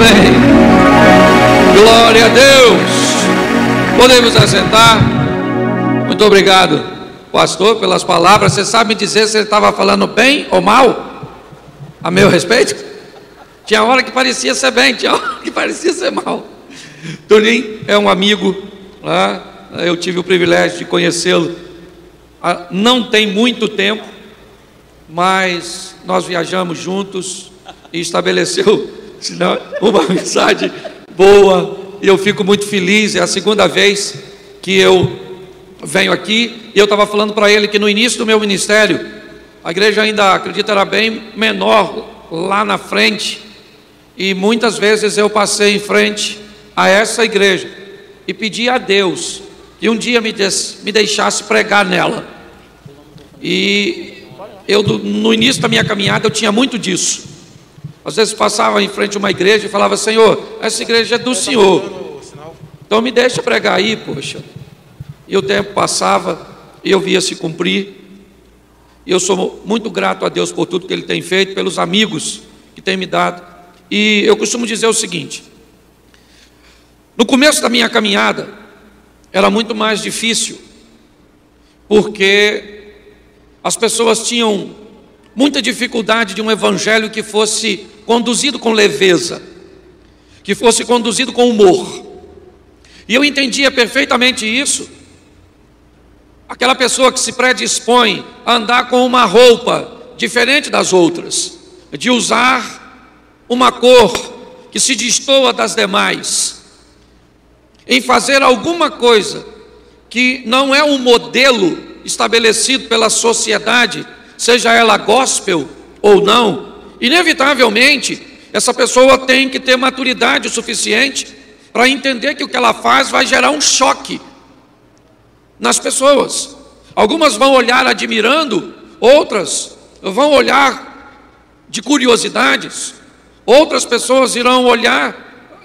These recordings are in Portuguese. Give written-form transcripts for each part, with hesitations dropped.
Amém. Glória a Deus. Podemos assentar. Muito obrigado, pastor, pelas palavras. Você sabe me dizer se ele estava falando bem ou mal a meu respeito? Tinha hora que parecia ser bem, tinha hora que parecia ser mal. Toninho é um amigo, eu tive o privilégio de conhecê-lo não tem muito tempo, mas nós viajamos juntos e estabeleceu uma amizade boa, e eu fico muito feliz. É a segunda vez que eu venho aqui, e eu estava falando para ele que no início do meu ministério, a igreja ainda, acredito, era bem menor lá na frente, e muitas vezes eu passei em frente a essa igreja e pedi a Deus que um dia me deixasse pregar nela. E eu, no início da minha caminhada, eu tinha muito disso. Às vezes passava em frente a uma igreja e falava: Senhor, essa igreja é do Senhor, então me deixa pregar aí, poxa. E o tempo passava e eu via se cumprir. E eu sou muito grato a Deus por tudo que Ele tem feito, pelos amigos que tem me dado. E eu costumo dizer o seguinte: no começo da minha caminhada era muito mais difícil, porque as pessoas tinham muita dificuldade de um evangelho que fosse conduzido com leveza, que fosse conduzido com humor. E eu entendia perfeitamente isso. Aquela pessoa que se predispõe a andar com uma roupa diferente das outras, de usar uma cor que se destoa das demais, em fazer alguma coisa que não é um modelo estabelecido pela sociedade, seja ela gospel ou não, inevitavelmente essa pessoa tem que ter maturidade o suficiente para entender que o que ela faz vai gerar um choque nas pessoas. Algumas vão olhar admirando, outras vão olhar de curiosidades, outras pessoas irão olhar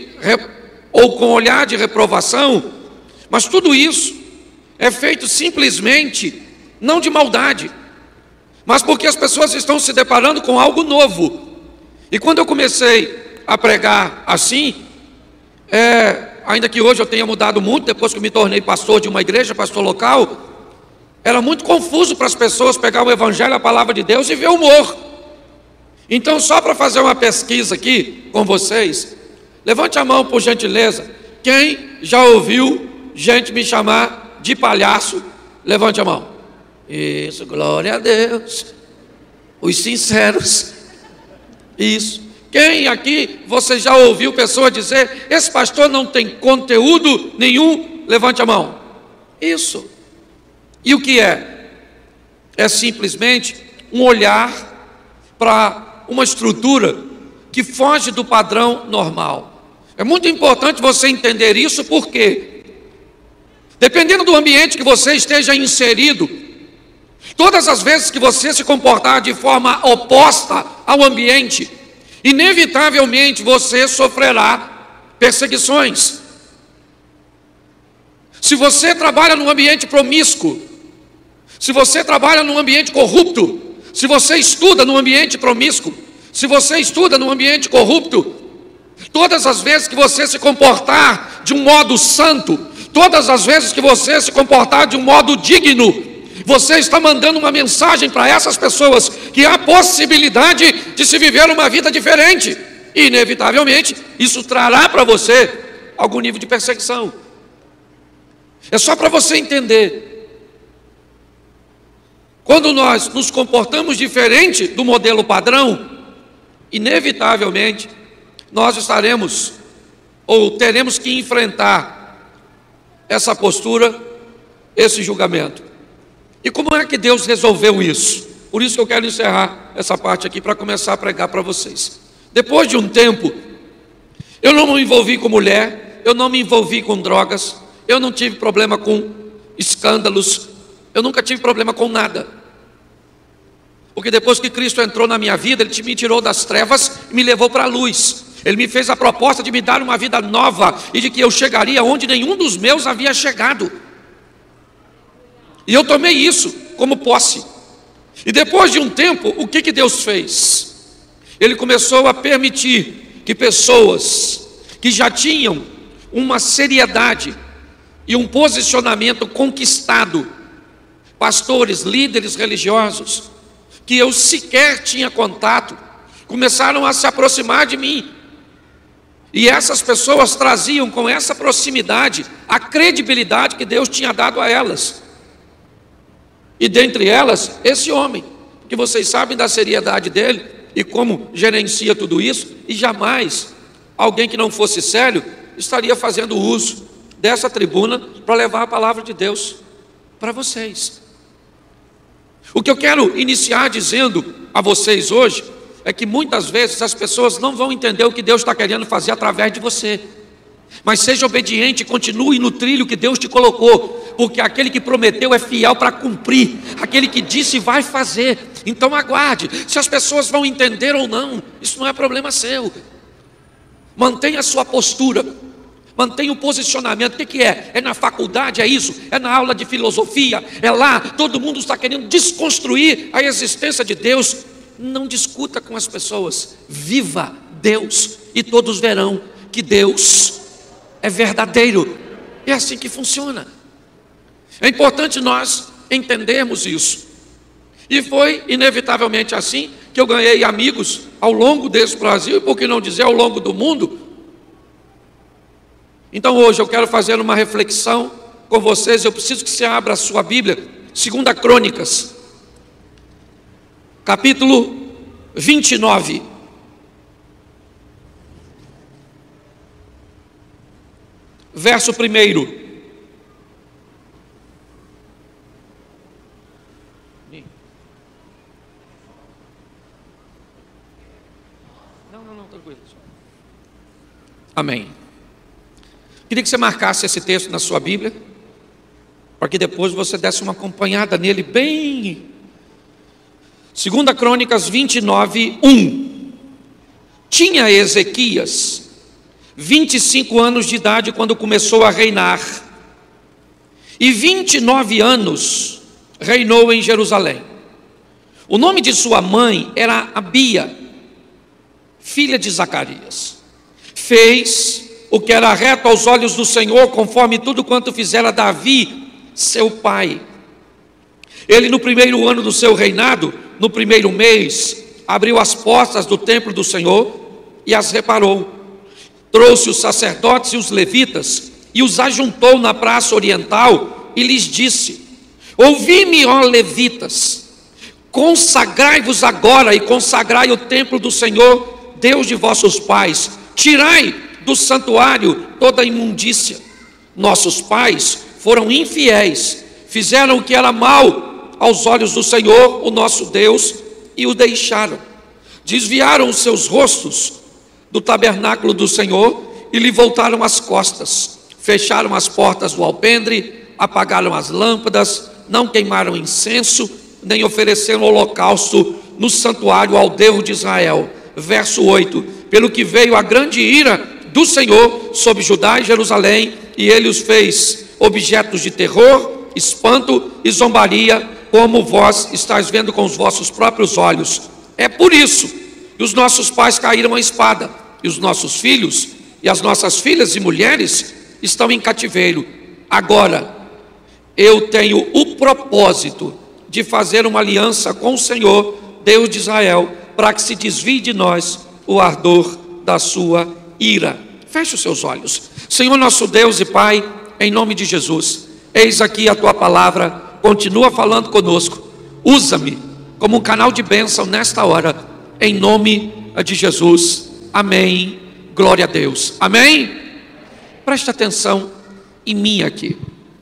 ou com olhar de reprovação, mas tudo isso é feito simplesmente não de maldade, mas porque as pessoas estão se deparando com algo novo. E quando eu comecei a pregar assim, ainda que hoje eu tenha mudado muito, depois que eu me tornei pastor de uma igreja, pastor local, era muito confuso para as pessoas pegar o evangelho, a palavra de Deus, e ver humor. Então, só para fazer uma pesquisa aqui com vocês, levante a mão por gentileza. Quem já ouviu gente me chamar de palhaço? Levante a mão. Isso, glória a Deus. Os sinceros. Isso. Quem aqui você já ouviu pessoa dizer: esse pastor não tem conteúdo nenhum? Levante a mão. Isso. E o que é? É simplesmente um olhar para uma estrutura que foge do padrão normal. É muito importante você entender isso, porque dependendo do ambiente que você esteja inserido, todas as vezes que você se comportar de forma oposta ao ambiente, inevitavelmente você sofrerá perseguições. Se você trabalha num ambiente promíscuo, se você trabalha num ambiente corrupto, se você estuda num ambiente promíscuo, se você estuda num ambiente corrupto, todas as vezes que você se comportar de um modo santo, todas as vezes que você se comportar de um modo digno, você está mandando uma mensagem para essas pessoas que há possibilidade de se viver uma vida diferente. E inevitavelmente isso trará para você algum nível de perseguição. É só para você entender. Quando nós nos comportamos diferente do modelo padrão, inevitavelmente nós estaremos ou teremos que enfrentar essa postura, esse julgamento. E como é que Deus resolveu isso? Por isso que eu quero encerrar essa parte aqui para começar a pregar para vocês. Depois de um tempo, eu não me envolvi com mulher, eu não me envolvi com drogas, eu não tive problema com escândalos, eu nunca tive problema com nada. Porque depois que Cristo entrou na minha vida, Ele me tirou das trevas e me levou para a luz. Ele me fez a proposta de me dar uma vida nova e de que eu chegaria onde nenhum dos meus havia chegado. E eu tomei isso como posse. E depois de um tempo, o que Deus fez? Ele começou a permitir que pessoas que já tinham uma seriedade e um posicionamento conquistado, pastores, líderes religiosos, que eu sequer tinha contato, começaram a se aproximar de mim. E essas pessoas traziam com essa proximidade a credibilidade que Deus tinha dado a elas. E dentre elas, esse homem, que vocês sabem da seriedade dele e como gerencia tudo isso, e jamais alguém que não fosse sério estaria fazendo uso dessa tribuna para levar a palavra de Deus para vocês. O que eu quero iniciar dizendo a vocês hoje é que muitas vezes as pessoas não vão entender o que Deus está querendo fazer através de você. Mas seja obediente e continue no trilho que Deus te colocou, porque aquele que prometeu é fiel para cumprir, aquele que disse vai fazer. Então aguarde, se as pessoas vão entender ou não, isso não é problema seu. Mantenha a sua postura, mantenha o posicionamento. O que é? É na faculdade, é isso? É na aula de filosofia? É lá? Todo mundo está querendo desconstruir a existência de Deus. Não discuta com as pessoas, viva Deus e todos verão que Deus é verdadeiro. É assim que funciona. É importante nós entendermos isso. E foi inevitavelmente assim que eu ganhei amigos ao longo desse Brasil, e por que não dizer ao longo do mundo. Então hoje eu quero fazer uma reflexão com vocês. Eu preciso que você abra a sua Bíblia, 2 Crônicas, capítulo 29. Verso 1. Não, tranquilo. Amém. Queria que você marcasse esse texto na sua Bíblia, para que depois você desse uma acompanhada nele bem. 2 Crônicas 29, 1. Tinha Ezequias 25 anos de idade quando começou a reinar, e 29 anos reinou em Jerusalém. O nome de sua mãe era Abia, filha de Zacarias. Fez o que era reto aos olhos do Senhor, conforme tudo quanto fizera Davi, seu pai. Ele, no primeiro ano do seu reinado, no primeiro mês, abriu as portas do templo do Senhor e as reparou. Trouxe os sacerdotes e os levitas e os ajuntou na praça oriental e lhes disse: ouvi-me, ó levitas, consagrai-vos agora e consagrai o templo do Senhor, Deus de vossos pais. Tirai do santuário toda a imundícia. Nossos pais foram infiéis, fizeram o que era mal aos olhos do Senhor, o nosso Deus, e o deixaram. Desviaram os seus rostos do tabernáculo do Senhor e lhe voltaram as costas. Fecharam as portas do alpendre, apagaram as lâmpadas, não queimaram incenso, nem ofereceram holocausto no santuário ao Deus de Israel. Verso 8. Pelo que veio a grande ira do Senhor sobre Judá e Jerusalém, e ele os fez objetos de terror, espanto e zombaria, como vós estáis vendo com os vossos próprios olhos. É por isso que os nossos pais caíram à espada, e os nossos filhos e as nossas filhas e mulheres estão em cativeiro. Agora eu tenho o propósito de fazer uma aliança com o Senhor, Deus de Israel, para que se desvie de nós o ardor da sua ira. Feche os seus olhos. Senhor nosso Deus e Pai, em nome de Jesus, eis aqui a tua palavra, continua falando conosco. Usa-me como um canal de bênção nesta hora, em nome de Jesus. Amém. Glória a Deus. Amém. Preste atenção em mim aqui.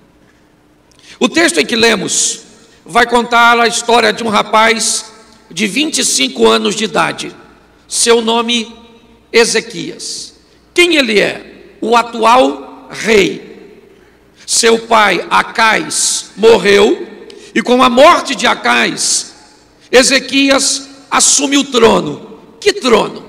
O texto em que lemos vai contar a história de um rapaz de 25 anos de idade. Seu nome, Ezequias. Quem ele é? O atual rei. Seu pai, Acais, morreu, e com a morte de Acais, Ezequias assume o trono. Que trono?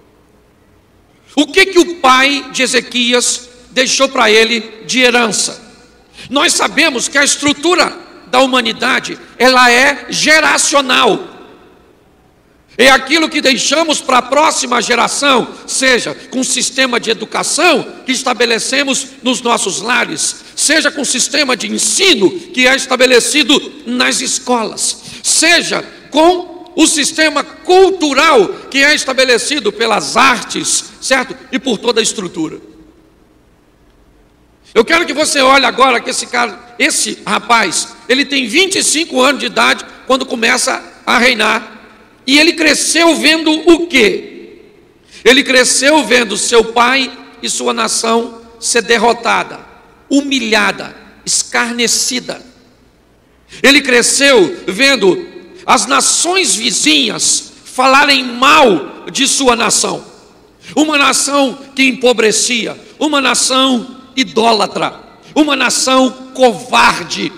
O que o pai de Ezequias deixou para ele de herança? Nós sabemos que a estrutura da humanidade, ela é geracional. é aquilo que deixamos para a próxima geração, seja com o sistema de educação que estabelecemos nos nossos lares, seja com o sistema de ensino que é estabelecido nas escolas, seja com o sistema cultural que é estabelecido pelas artes, certo? E por toda a estrutura. Eu quero que você olhe agora que esse rapaz, ele tem 25 anos de idade quando começa a reinar. E ele cresceu vendo o quê? Ele cresceu vendo seu pai e sua nação ser derrotada, humilhada, escarnecida. Ele cresceu vendo as nações vizinhas falarem mal de sua nação. Uma nação que empobrecia, uma nação idólatra, uma nação covarde.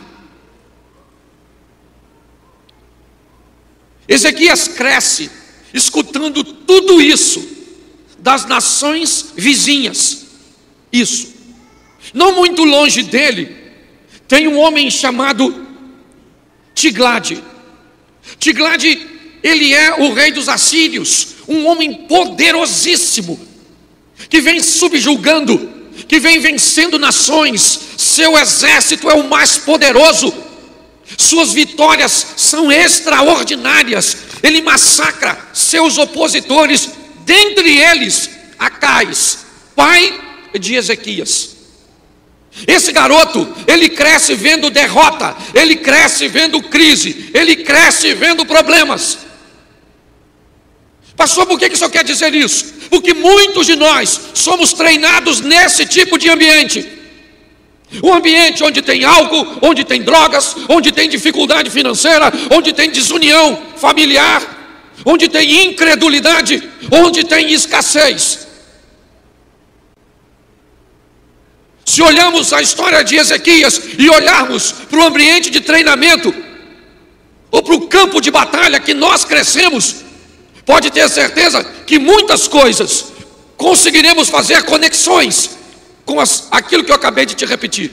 Ezequias cresce escutando tudo isso das nações vizinhas. Isso. Não muito longe dele tem um homem chamado Tiglat. Tiglat, ele é o rei dos assírios, um homem poderosíssimo, que vem subjugando, que vem vencendo nações. Seu exército é o mais poderoso. Suas vitórias são extraordinárias. Ele massacra seus opositores, dentre eles Acais, pai de Ezequias. Esse garoto, ele cresce vendo derrota, ele cresce vendo crise, ele cresce vendo problemas. Pastor, por que o senhor quer dizer isso? Porque muitos de nós somos treinados nesse tipo de ambiente. Um ambiente onde tem álcool, onde tem drogas, onde tem dificuldade financeira, onde tem desunião familiar, onde tem incredulidade, onde tem escassez. Se olharmos a história de Ezequias e olharmos para o ambiente de treinamento, ou para o campo de batalha que nós crescemos, pode ter certeza que muitas coisas conseguiremos fazer conexões com aquilo que eu acabei de te repetir.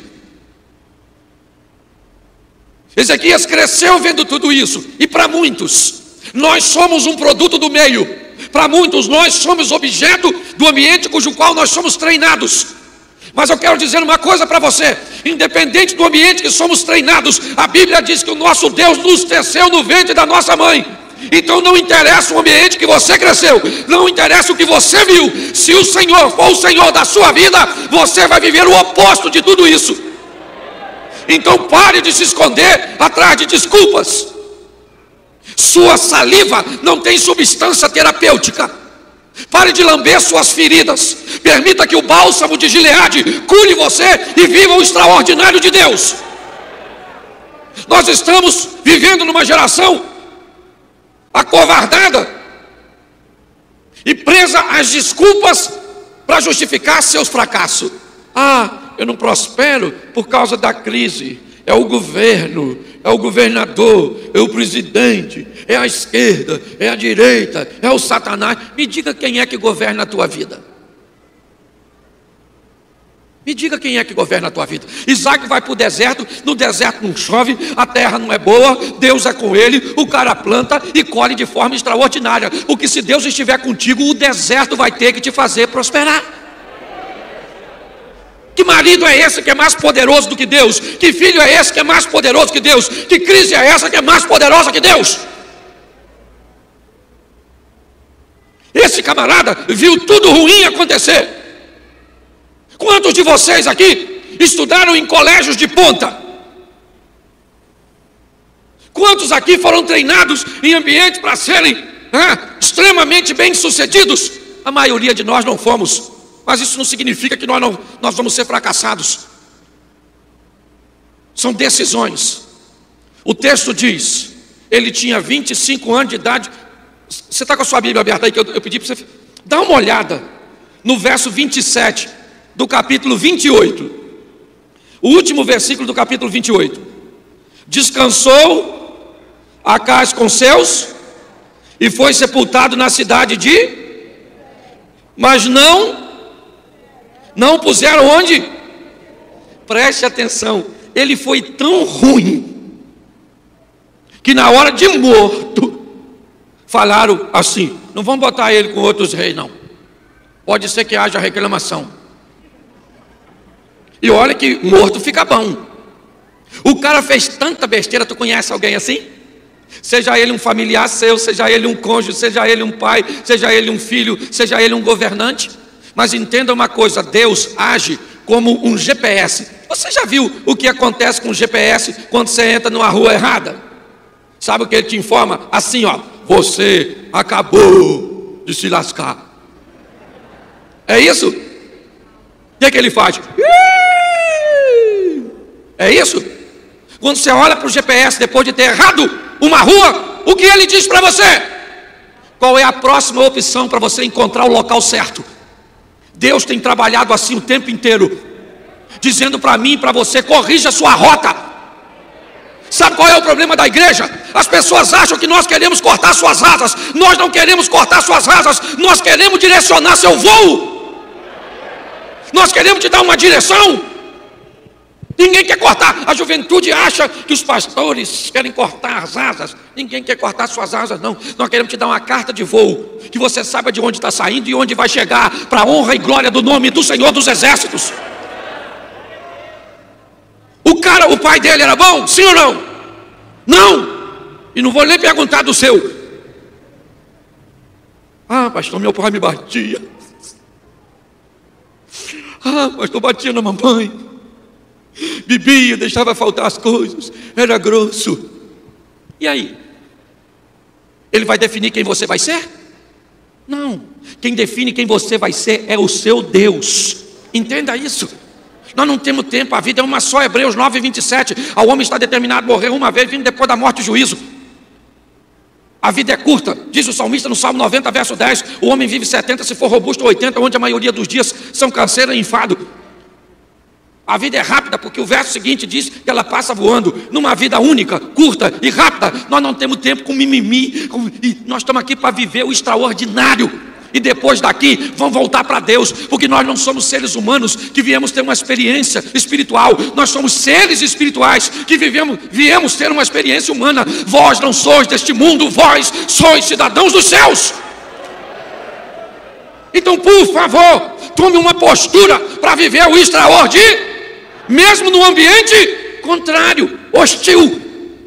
Ezequias cresceu vendo tudo isso. E para muitos, nós somos um produto do meio. Para muitos, nós somos objeto do ambiente cujo qual nós somos treinados. Mas eu quero dizer uma coisa para você: independente do ambiente que somos treinados, a Bíblia diz que o nosso Deus nos teceu no ventre da nossa mãe. Então não interessa o ambiente que você cresceu, não interessa o que você viu. Se o Senhor for o Senhor da sua vida, você vai viver o oposto de tudo isso. Então pare de se esconder atrás de desculpas. Sua saliva não tem substância terapêutica. Pare de lamber suas feridas. Permita que o bálsamo de Gileade cure você e viva o extraordinário de Deus. Nós estamos vivendo numa geração acovardada e presa às desculpas para justificar seus fracassos. Eu não prospero por causa da crise. É o governo, é o governador, é o presidente, é a esquerda, é a direita, é o Satanás. Me diga quem é que governa a tua vida. Me diga quem é que governa a tua vida. Isaac vai para o deserto, no deserto não chove, a terra não é boa, Deus é com ele, o cara planta e colhe de forma extraordinária. Porque se Deus estiver contigo, o deserto vai ter que te fazer prosperar. Que marido é esse que é mais poderoso do que Deus? Que filho é esse que é mais poderoso que Deus? Que crise é essa que é mais poderosa que Deus? Esse camarada viu tudo ruim acontecer. Quantos de vocês aqui estudaram em colégios de ponta? Quantos aqui foram treinados em ambientes para serem extremamente bem-sucedidos? A maioria de nós não fomos, mas isso não significa que nós vamos ser fracassados. São decisões. O texto diz, ele tinha 25 anos de idade. Você está com a sua Bíblia aberta aí, que eu pedi para você dar uma olhada no verso 27 do capítulo 28, o último versículo do capítulo 28. Descansou Acais com seus e foi sepultado na cidade mas não puseram onde? Preste atenção, ele foi tão ruim que na hora de morto falaram assim: não vamos botar ele com outros reis, não. Pode ser que haja reclamação. E olha que morto fica bom. O cara fez tanta besteira. Tu conhece alguém assim? Seja ele um familiar seu, seja ele um cônjuge, seja ele um pai, seja ele um filho, seja ele um governante. Mas entenda uma coisa: Deus age como um GPS. Você já viu o que acontece com o GPS quando você entra numa rua errada? Sabe o que ele te informa? Assim, ó: você acabou de se lascar. É isso? O que ele faz? É isso? Quando você olha para o GPS depois de ter errado uma rua, o que ele diz para você? Qual é a próxima opção para você encontrar o local certo? Deus tem trabalhado assim o tempo inteiro, dizendo para mim e para você: corrija a sua rota. Sabe qual é o problema da igreja? As pessoas acham que nós queremos cortar suas asas. Nós não queremos cortar suas asas, nós queremos direcionar seu voo. Nós queremos te dar uma direção. Ninguém quer cortar. A juventude acha que os pastores querem cortar as asas. Ninguém quer cortar suas asas, não. Nós queremos te dar uma carta de voo, que você saiba de onde está saindo e onde vai chegar, para a honra e glória do nome do Senhor dos Exércitos. O pai dele era bom? Sim ou não? Não. E não vou nem perguntar do seu. Ah, pastor, meu pai me batia. Ah, pastor, batia na mamãe. Bebia, deixava faltar as coisas, era grosso. E aí? Ele vai definir quem você vai ser? Não. Quem define quem você vai ser é o seu Deus. Entenda isso. Nós não temos tempo, a vida é uma só. Hebreus 9:27. Ao homem está determinado morrer uma vez, vindo depois da morte o juízo. A vida é curta, diz o salmista no Salmo 90, verso 10. O homem vive 70, se for robusto, 80, onde a maioria dos dias são canseira e enfado. A vida é rápida, porque o verso seguinte diz que ela passa voando. Numa vida única, curta e rápida, nós não temos tempo com mimimi, e nós estamos aqui para viver o extraordinário. E depois daqui, vamos voltar para Deus, porque nós não somos seres humanos que viemos ter uma experiência espiritual. Nós somos seres espirituais que viemos ter uma experiência humana. Vós não sois deste mundo, vós sois cidadãos dos céus. Então, por favor, tome uma postura para viver o extraordinário, mesmo no ambiente contrário, hostil.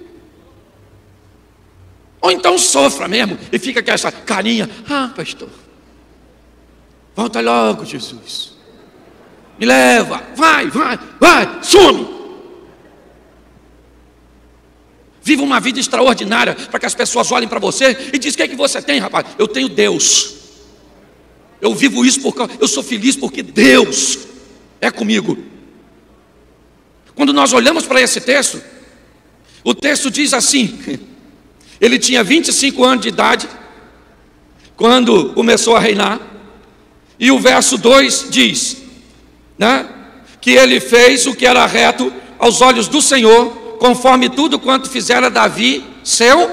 Ou então sofra mesmo e fica com essa carinha: ah, pastor, volta logo, Jesus, me leva, vai, some. Viva uma vida extraordinária, para que as pessoas olhem para você e dizem: o que é que você tem, rapaz? Eu tenho Deus. Eu vivo isso porque eu sou feliz, porque Deus é comigo. Quando nós olhamos para esse texto, o texto diz assim: ele tinha 25 anos de idade quando começou a reinar. E o verso 2 diz, né, que ele fez o que era reto aos olhos do Senhor, conforme tudo quanto fizera Davi, seu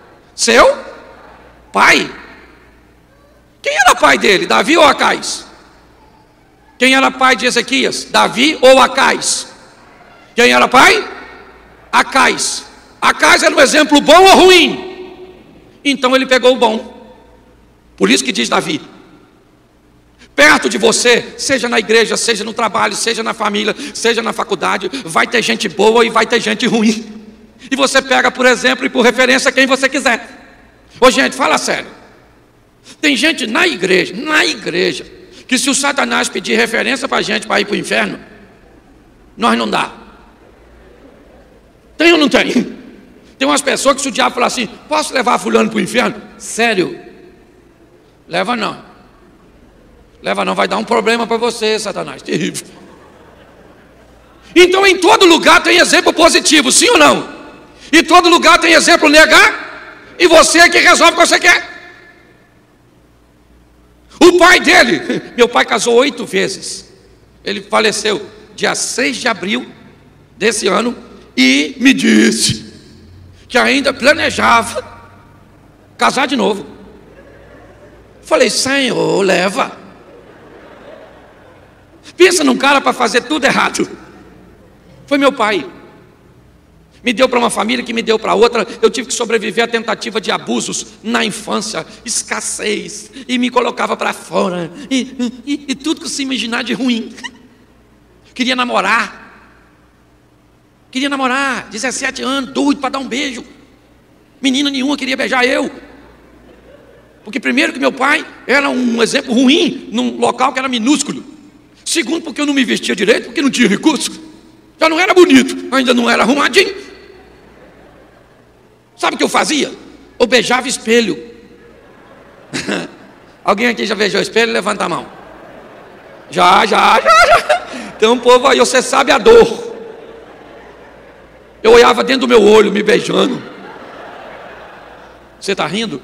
pai. Quem era pai dele, Davi ou Acais? Quem era pai de Ezequias, Davi ou Acais? Quem era pai? Acais. Acais era um exemplo bom ou ruim? Então ele pegou o bom. Por isso que diz Davi: perto de você, seja na igreja, seja no trabalho, seja na família, seja na faculdade, vai ter gente boa e vai ter gente ruim. E você pega por exemplo e por referência quem você quiser. Ô gente, fala sério. Tem gente na igreja, que se o Satanás pedir referência para a gente para ir para o inferno, nós não dá. Tem ou não tem? Tem umas pessoas que se o diabo falar assim: posso levar fulano para o inferno? Sério? Leva não. Leva não, vai dar um problema para você, Satanás, terrível. Então em todo lugar tem exemplo positivo, sim ou não? Em todo lugar tem exemplo negativo, e você é que resolve o que você quer. O pai dele, meu pai casou 8 vezes. Ele faleceu dia 6 de abril desse ano, e me disse que ainda planejava casar de novo. Falei: Senhor, leva. Pensa num cara para fazer tudo errado. Foi meu pai. Me deu para uma família que me deu para outra. Eu tive que sobreviver à tentativa de abusos na infância, escassez, e me colocava para fora, e tudo que se imaginar de ruim. Queria namorar, 17 anos, doido para dar um beijo. Menina nenhuma queria beijar eu. Porque primeiro que meu pai era um exemplo ruim num local que era minúsculo. Segundo, porque eu não me vestia direito, porque não tinha recurso. Já não era bonito, ainda não era arrumadinho. Sabe o que eu fazia? Eu beijava espelho. Alguém aqui já beijou espelho? Levanta a mão. Já. Tem um povo aí, você sabe a dor. Eu olhava dentro do meu olho, me beijando. Você está rindo?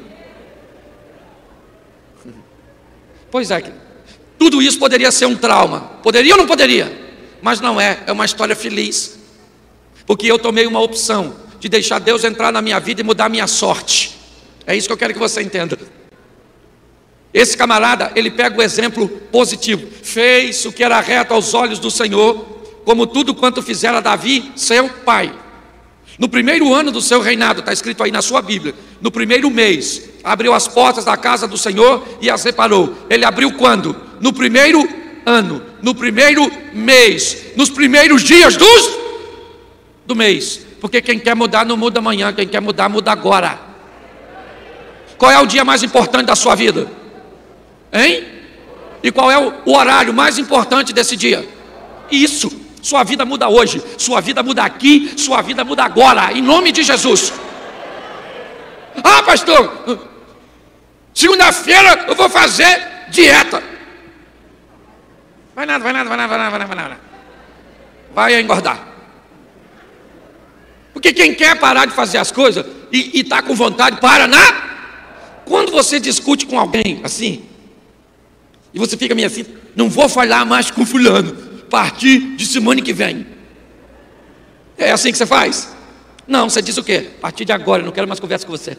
Pois é, tudo isso poderia ser um trauma. Poderia ou não poderia? Mas não é, é uma história feliz. Porque eu tomei uma opção de deixar Deus entrar na minha vida e mudar a minha sorte. É isso que eu quero que você entenda. Esse camarada, ele pega o exemplo positivo. Fez o que era reto aos olhos do Senhor, como tudo quanto fizera Davi, seu pai. No primeiro ano do seu reinado, está escrito aí na sua Bíblia, no primeiro mês, abriu as portas da casa do Senhor e as reparou. Ele abriu quando? No primeiro ano, no primeiro mês, nos primeiros dias do mês. Porque quem quer mudar não muda amanhã, quem quer mudar muda agora. Qual é o dia mais importante da sua vida? Hein? E qual é o horário mais importante desse dia? Isso. Sua vida muda hoje, sua vida muda aqui, sua vida muda agora, em nome de Jesus. Ah, pastor, segunda-feira eu vou fazer dieta. Vai nada. Vai engordar. Porque quem quer parar de fazer as coisas e está com vontade, para nada. Quando você discute com alguém assim, e você fica meio assim, não vou falar mais com fulano, a partir de semana que vem. É assim que você faz? Não, você diz o quê? A partir de agora, eu não quero mais conversa com você.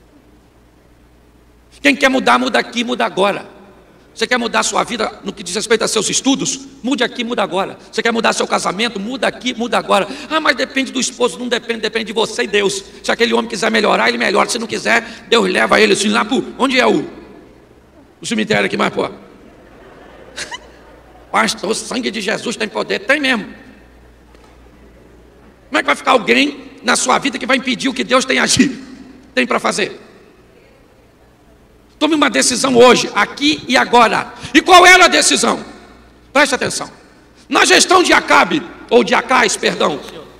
Quem quer mudar, muda aqui, muda agora. Você quer mudar a sua vida no que diz respeito a seus estudos? Mude aqui, muda agora. Você quer mudar seu casamento? Muda aqui, muda agora. Ah, mas depende do esposo. Não depende, depende de você e Deus. Se aquele homem quiser melhorar, ele melhora. Se não quiser, Deus leva ele assim lá para onde é o cemitério aqui mais, pô? Pastor, o sangue de Jesus tem poder. Tem mesmo. Como é que vai ficar alguém na sua vida que vai impedir o que Deus tem para fazer? Tome uma decisão hoje, aqui e agora. E qual era a decisão? Preste atenção. Na gestão de Acabe, ou de Acais, perdão,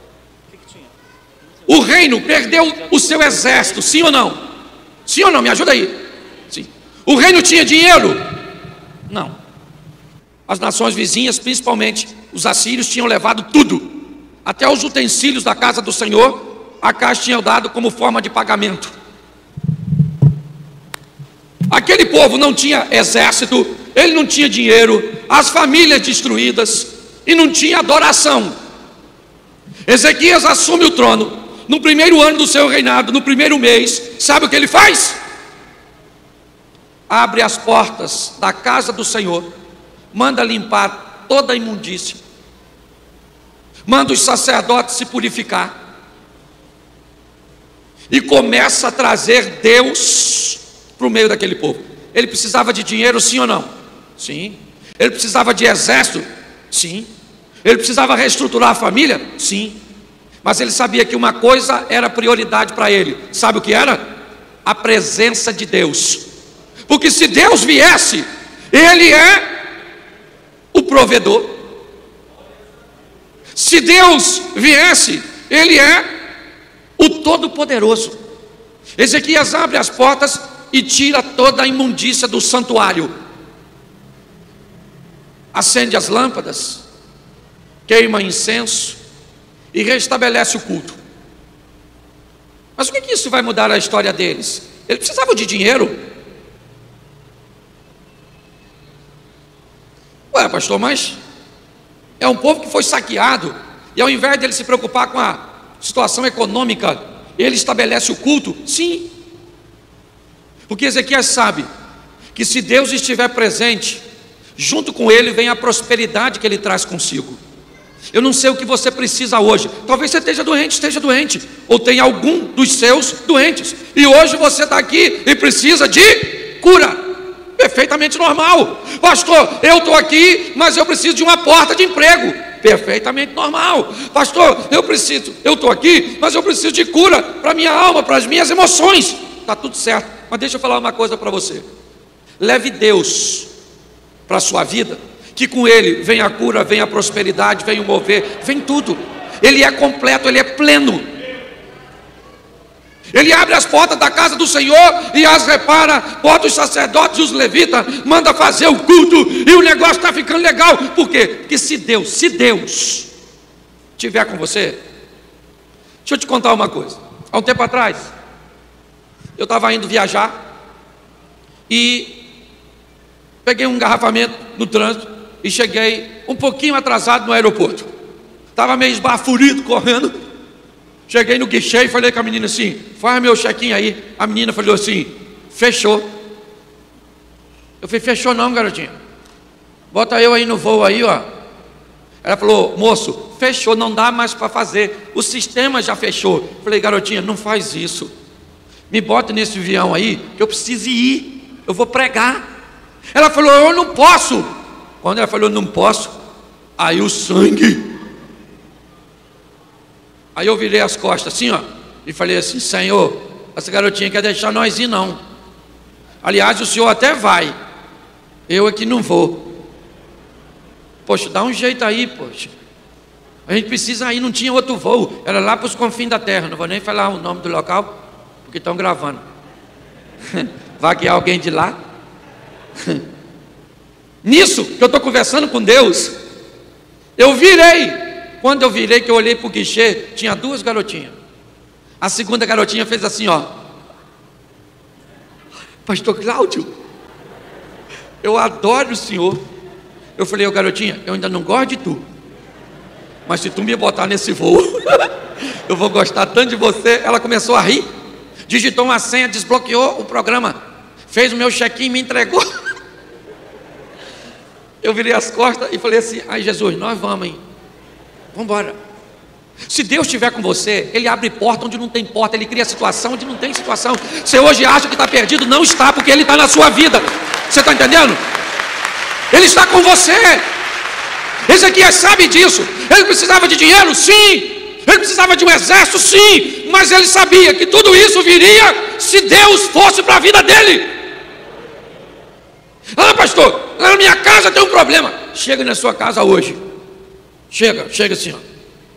o reino perdeu o seu exército, sim ou não? Sim ou não? Me ajuda aí. Sim. O reino tinha dinheiro? Não. As nações vizinhas, principalmente os assírios, tinham levado tudo. Até os utensílios da casa do Senhor, Acais tinha dado como forma de pagamento. Aquele povo não tinha exército, ele não tinha dinheiro, as famílias destruídas, e não tinha adoração. Ezequias assume o trono, no primeiro ano do seu reinado, no primeiro mês, sabe o que ele faz? Abre as portas da casa do Senhor, manda limpar toda a imundícia, manda os sacerdotes se purificar, e começa a trazer Deus para o meio daquele povo. Ele precisava de dinheiro, sim ou não? Sim. Ele precisava de exército? Sim. Ele precisava reestruturar a família? Sim. Mas ele sabia que uma coisa era prioridade para ele. Sabe o que era? A presença de Deus. Porque se Deus viesse, Ele é o provedor. Se Deus viesse, Ele é o Todo-Poderoso. Ezequias abre as portas e tira toda a imundícia do santuário, acende as lâmpadas, queima incenso e restabelece o culto. Mas o que isso vai mudar a história deles? Eles precisavam de dinheiro. Ué, pastor, mas é um povo que foi saqueado, e ao invés dele se preocupar com a situação econômica, ele estabelece o culto? Sim. Porque Ezequias sabe que se Deus estiver presente, junto com ele vem a prosperidade que ele traz consigo. Eu não sei o que você precisa hoje. Talvez você esteja doente, ou tem algum dos seus doentes, e hoje você está aqui e precisa de cura. Perfeitamente normal. Pastor, eu estou aqui, mas eu preciso de uma porta de emprego. Perfeitamente normal. Pastor, eu estou aqui, mas eu preciso de cura para a minha alma, para as minhas emoções. Está tudo certo. Mas deixa eu falar uma coisa para você. Leve Deus para a sua vida, que com Ele vem a cura, vem a prosperidade, vem o mover, vem tudo. Ele é completo, Ele é pleno. Ele abre as portas da casa do Senhor e as repara, bota os sacerdotes e os levitas, manda fazer o culto, e o negócio está ficando legal. Por quê? Porque se Deus estiver com você, deixa eu te contar uma coisa. Há um tempo atrás, eu estava indo viajar e peguei um engarrafamento no trânsito e cheguei um pouquinho atrasado no aeroporto. Estava meio esbaforido, correndo. Cheguei no guichê e falei com a menina assim: faz meu check-in aí. A menina falou assim: fechou. Eu falei: fechou não, garotinha, bota eu aí no voo aí, ó. Ela falou: moço, fechou, não dá mais para fazer, o sistema já fechou. Eu falei: garotinha, não faz isso, me bota nesse avião aí, que eu preciso ir, eu vou pregar. Ela falou: eu não posso. Quando ela falou não posso, aí o sangue. Aí eu virei as costas assim, ó, e falei assim: Senhor, essa garotinha quer deixar nós ir não. Aliás, o Senhor até vai, eu aqui não vou. Poxa, dá um jeito aí, poxa. A gente precisa ir, não tinha outro voo, era lá para os confins da terra. Não vou nem falar o nome do local, porque estão gravando. Vai que alguém de lá. Nisso que eu estou conversando com Deus, eu virei. Quando eu virei, que eu olhei para o guichê, tinha duas garotinhas. A segunda garotinha fez assim, ó: Pastor Cláudio, eu adoro o senhor. Eu falei: ô garotinha, eu ainda não gosto de tu, mas se tu me botar nesse voo, eu vou gostar tanto de você. Ela começou a rir, digitou uma senha, desbloqueou o programa, fez o meu check-in, me entregou. Eu virei as costas e falei assim: ai Jesus, nós vamos, hein? Vamos embora. Se Deus estiver com você, Ele abre porta onde não tem porta, Ele cria situação onde não tem situação. Você hoje acha que está perdido, não está, porque Ele está na sua vida. Você está entendendo? Ele está com você. Ezequias sabe disso. Ele precisava de dinheiro? Sim. Ele precisava de um exército? Sim. Mas ele sabia que tudo isso viria se Deus fosse para a vida dele. Ah, pastor, lá na minha casa tem um problema. Chega na sua casa hoje. Chega assim, ó.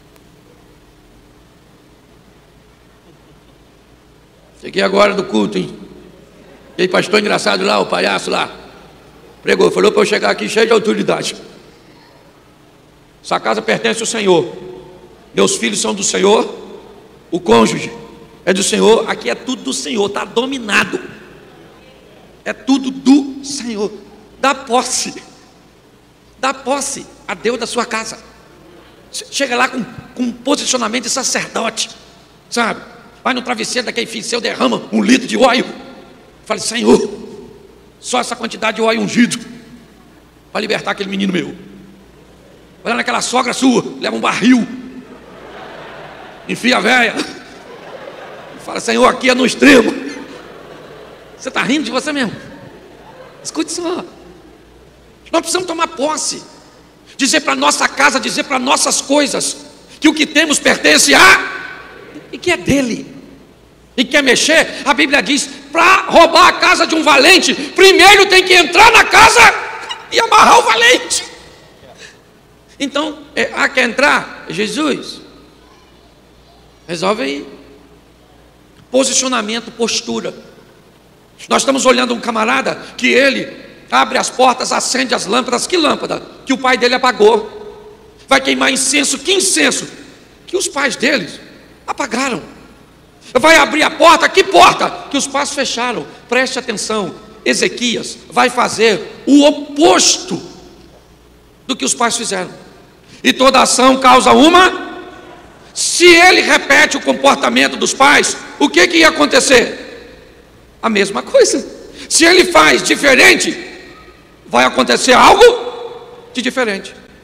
Cheguei agora do culto, hein? E aí, pastor engraçado lá, o palhaço lá, pregou, falou para eu chegar aqui cheio de autoridade. Essa casa pertence ao Senhor, meus filhos são do Senhor, o cônjuge é do Senhor, aqui é tudo do Senhor, está dominado, é tudo do Senhor. Dá posse a Deus da sua casa. Chega lá com um posicionamento de sacerdote, sabe? Vai no travesseiro daquele filho seu, derrama 1 litro de óleo. Fala: Senhor, só essa quantidade de óleo ungido para libertar aquele menino meu. Vai lá naquela sogra sua, leva um barril, enfia a véia. Fala: Senhor, aqui é no extremo. Você está rindo de você mesmo? Escute só. Nós precisamos tomar posse, dizer para nossa casa, dizer para nossas coisas, que o que temos pertence a, e que é dele. E quer mexer, a Bíblia diz, para roubar a casa de um valente, primeiro tem que entrar na casa e amarrar o valente. Então, quer entrar? Jesus, resolve aí. Posicionamento, postura. Nós estamos olhando um camarada que ele abre as portas, acende as lâmpadas. Que lâmpada? Que o pai dele apagou. Vai queimar incenso. Que incenso? Que os pais deles apagaram. Vai abrir a porta. Que porta? Que os pais fecharam. Preste atenção, Ezequias vai fazer o oposto do que os pais fizeram. E toda ação causa uma. Se ele repete o comportamento dos pais, o que ia acontecer? A mesma coisa. Se ele faz diferente, vai acontecer algo de diferente.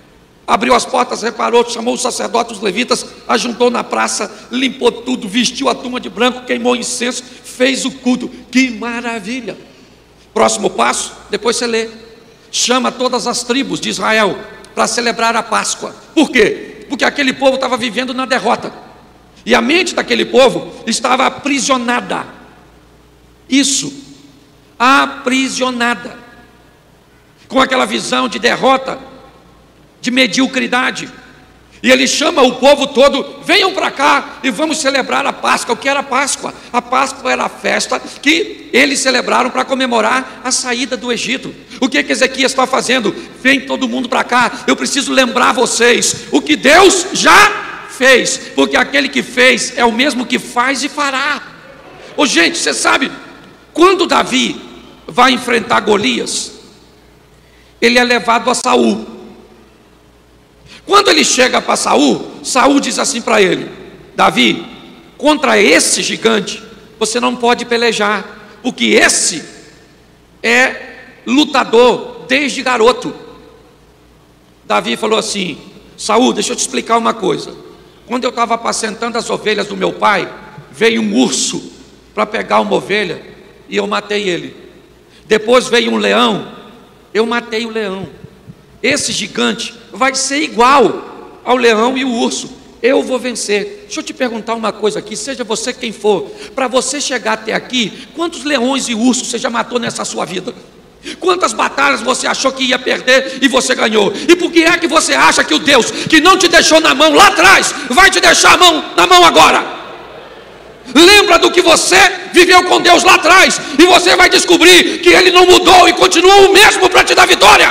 abriu as portas, reparou, chamou os sacerdotes, os levitas, ajuntou na praça, limpou tudo, vestiu a turma de branco, queimou incenso, fez o culto. Que maravilha! Próximo passo, depois você lê, chama todas as tribos de Israel para celebrar a Páscoa. Por quê? Porque aquele povo estava vivendo na derrota, e a mente daquele povo estava aprisionada. Isso, aprisionada, com aquela visão de derrota, de mediocridade. E ele chama o povo todo: venham para cá e vamos celebrar a Páscoa. O que era a Páscoa? A Páscoa era a festa que eles celebraram para comemorar a saída do Egito. O que Ezequias está fazendo? Vem todo mundo para cá, eu preciso lembrar vocês o que Deus já fez, porque aquele que fez é o mesmo que faz e fará. Ô gente, você sabe, quando Davi vai enfrentar Golias, ele é levado a Saul. Quando ele chega para Saul, Saul diz assim para ele: Davi, contra esse gigante você não pode pelejar, porque esse é lutador desde garoto. Davi falou assim: Saul, deixa eu te explicar uma coisa. Quando eu estava apacentando as ovelhas do meu pai, veio um urso para pegar uma ovelha e eu matei ele. Depois veio um leão, eu matei o leão. Esse gigante vai ser igual ao leão e o urso. Eu vou vencer. Deixa eu te perguntar uma coisa aqui, seja você quem for, para você chegar até aqui, quantos leões e ursos você já matou nessa sua vida? Quantas batalhas você achou que ia perder e você ganhou? E por que é que você acha que o Deus que não te deixou na mão lá atrás vai te deixar na mão agora? Lembra do que você viveu com Deus lá atrás, e você vai descobrir que Ele não mudou e continua o mesmo para te dar vitória.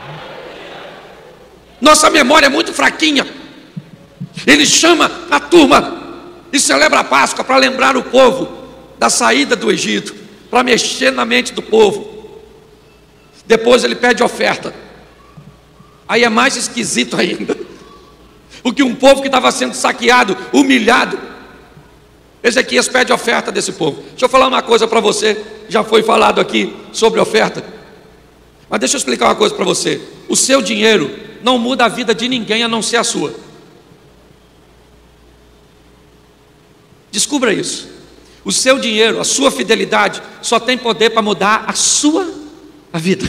Nossa memória é muito fraquinha. Ele chama a turma e celebra a Páscoa para lembrar o povo da saída do Egito, para mexer na mente do povo. Depois ele pede oferta. Aí é mais esquisito ainda, porque um povo que estava sendo saqueado, humilhado, Ezequias pede oferta desse povo. Deixa eu falar uma coisa para você. Já foi falado aqui sobre oferta, mas deixa eu explicar uma coisa para você. O seu dinheiro não muda a vida de ninguém a não ser a sua. Descubra isso. O seu dinheiro, a sua fidelidade só tem poder para mudar a vida.